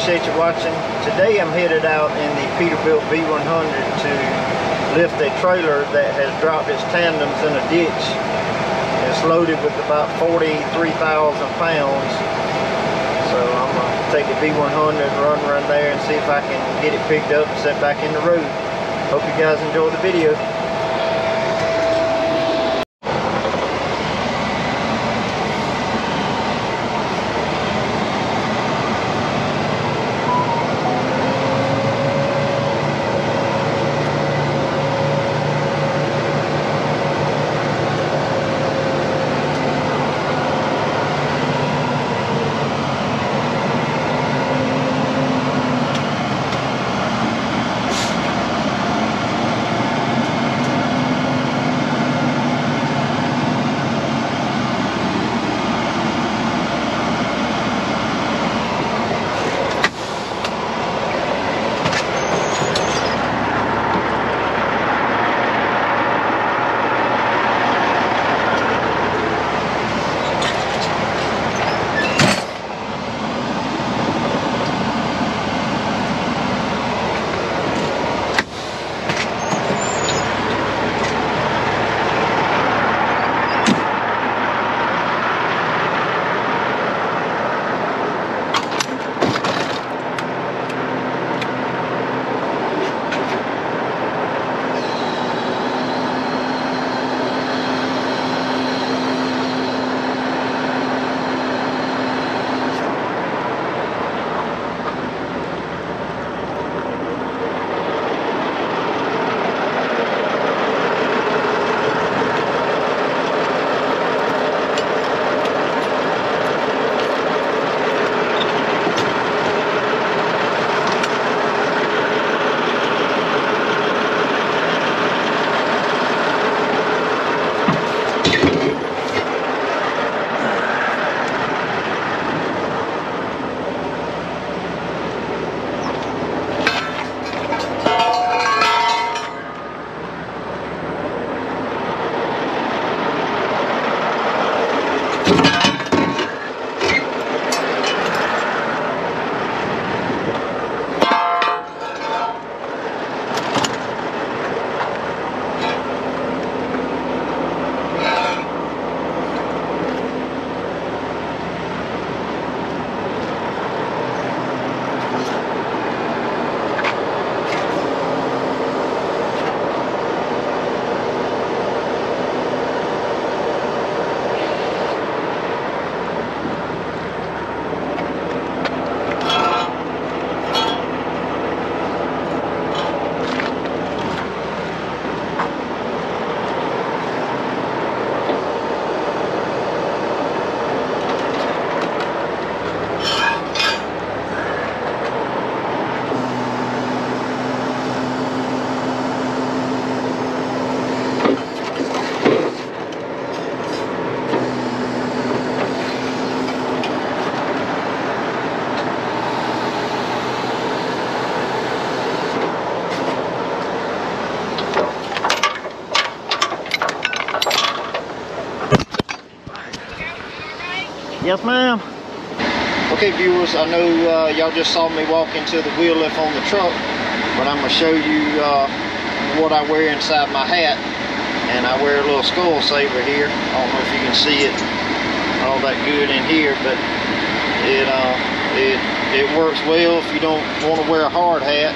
appreciate you watching. Today I'm headed out in the Peterbilt V100 to lift a trailer that has dropped its tandems in a ditch. It's loaded with about 43,000 pounds. So I'm going to take the V100, run there and see if I can get it picked up and set back in the road. Hope you guys enjoy the video. Yes, ma'am. Okay, viewers, I know y'all just saw me walk into the wheel lift on the truck, but I'm going to show you what I wear inside my hat. And I wear a little skull saver here. I don't know if you can see it all that good in here, but it works well if you don't want to wear a hard hat.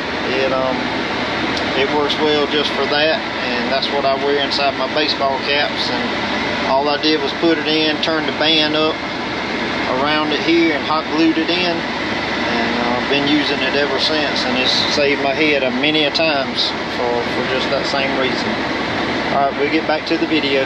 It works well just for that, and that's what I wear inside my baseball caps. And all I did was put it in, turn the band up around it here and hot glued it in, and I've been using it ever since, and it's saved my head many a times for just that same reason. Alright, we'll get back to the video.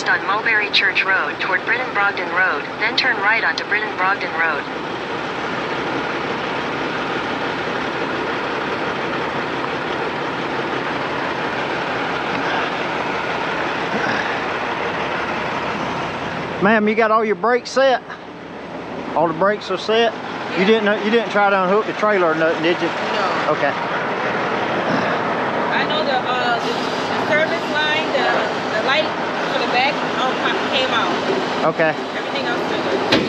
northeast on Mulberry Church Road toward Britton-Brogden Road, then turn right onto Britton-Brogden Road. Ma'am, you got all your brakes set? All the brakes are set? Yeah. You didn't try to unhook the trailer or nothing, did you? No. Okay. I know the service line, the light for the back came out. Okay. Everything else is good.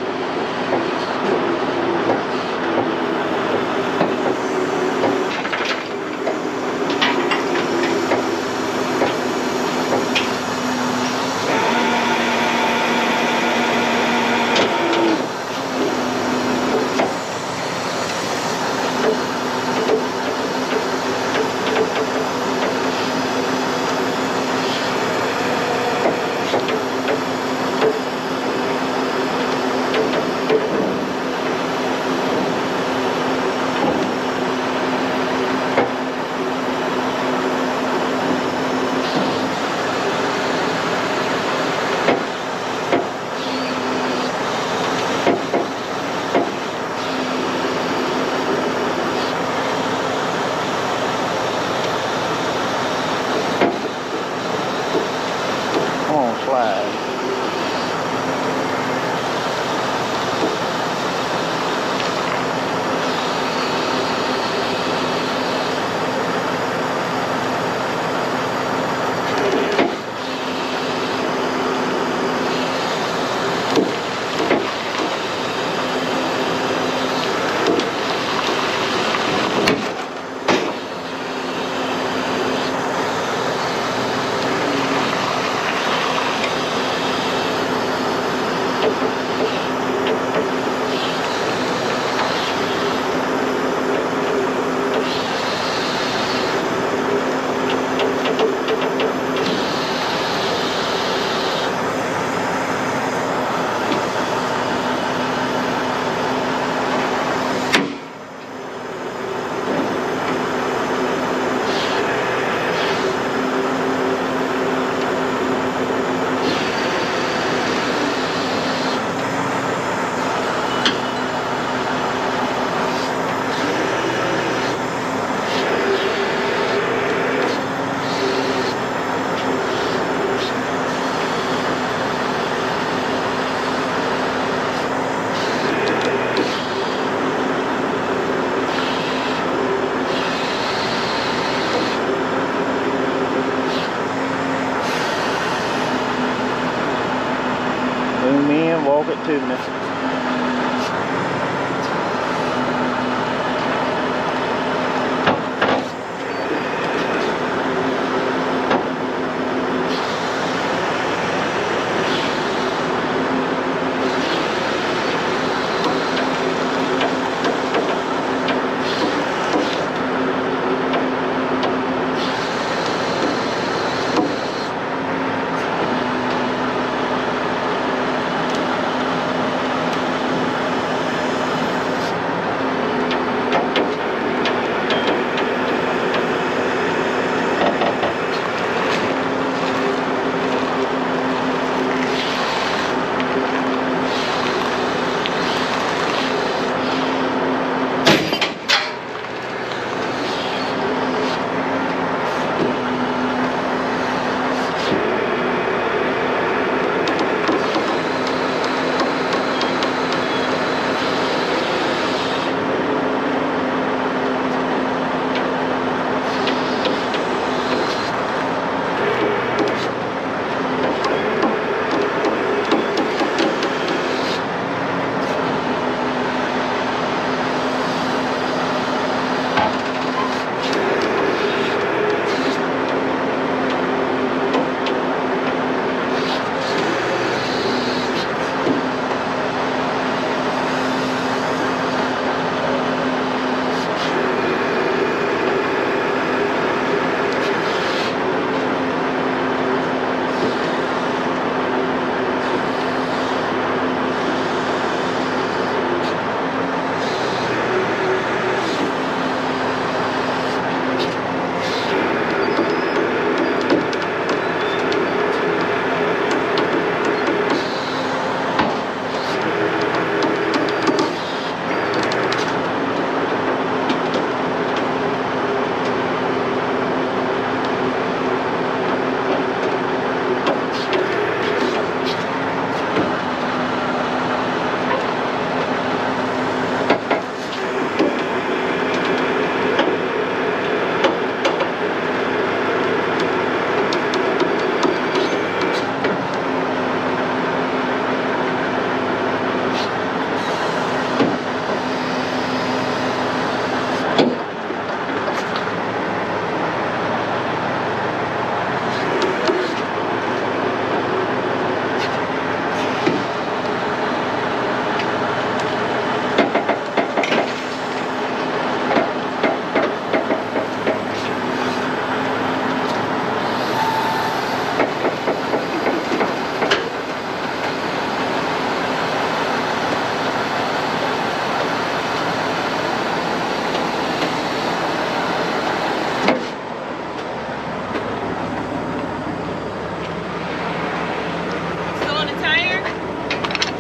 Zoom in, walk it to me.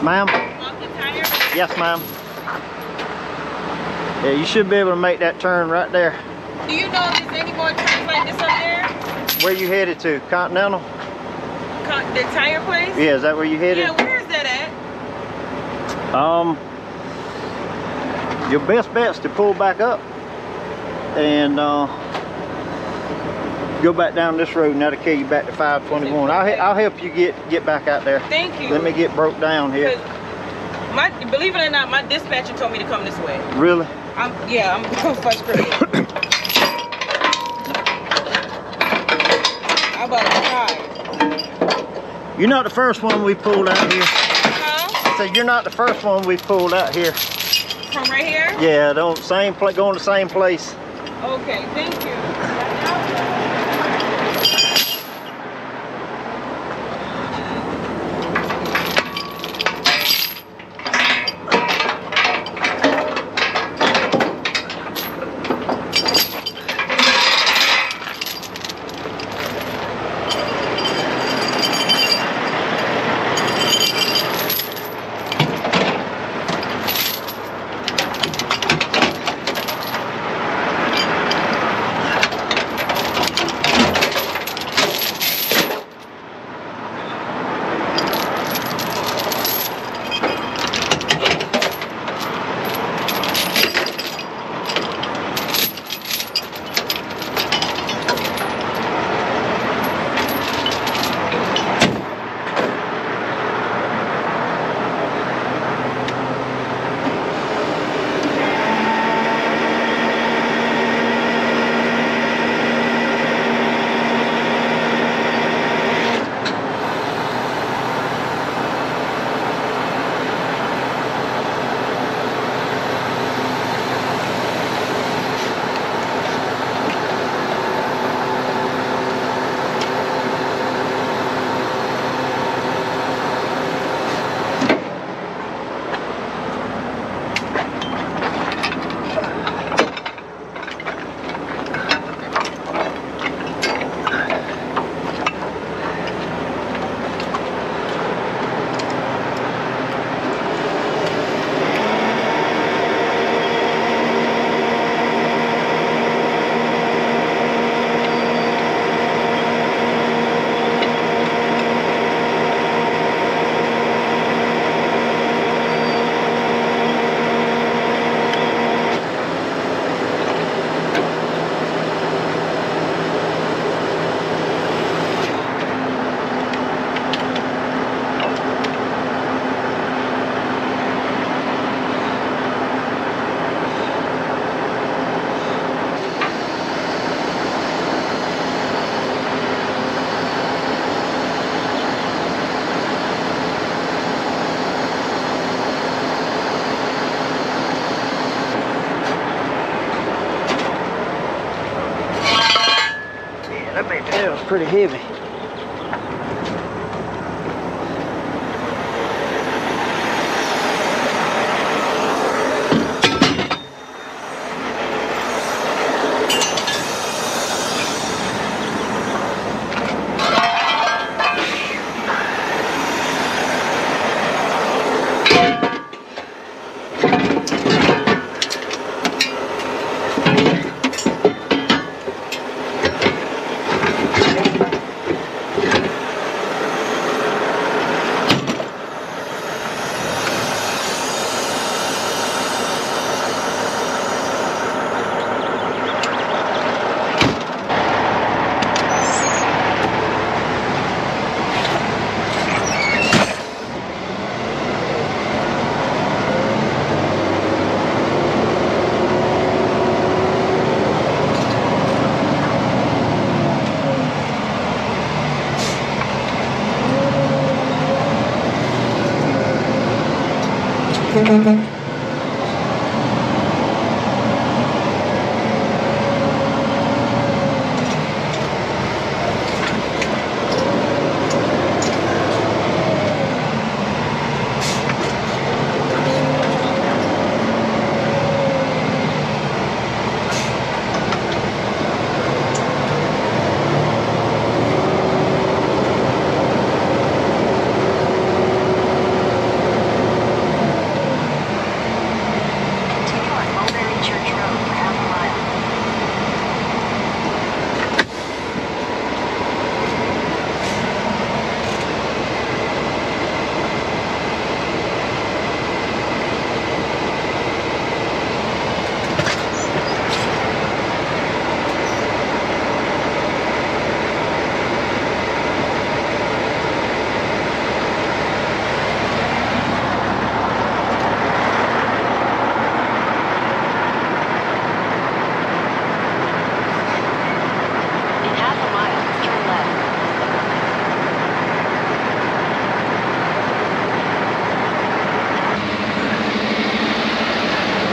Ma'am? Off the tire? Yes, ma'am. Yeah, you should be able to make that turn right there. Do you know if there's any more turns like this up there? Where you headed to? Continental? The tire place? Yeah, is that where you headed? Yeah, where is that at? Your best bet's to pull back up and go back down this road, and that'll carry you back to 521. I'll help you get back out there. Thank you. Let me get broke down here. Believe it or not, my dispatcher told me to come this way. Really? I'm frustrated. I'm about to cry. You're not the first one we pulled out here. Huh? So you're not the first one we pulled out here. From right here? Yeah, going to the same place. Okay, thank you. That was pretty heavy.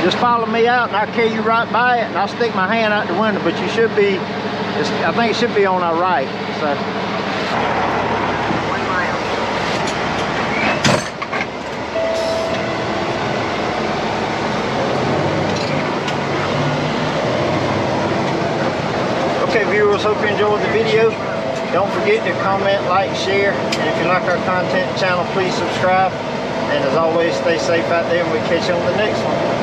Just follow me out and I'll carry you right by it, and I'll stick my hand out the window, but you should be, I think it should be on our right. So. 1 mile. Okay, viewers, hope you enjoyed the video. Don't forget to comment, like, share, and if you like our content channel, please subscribe. And as always, stay safe out there, and we'll catch you on the next one.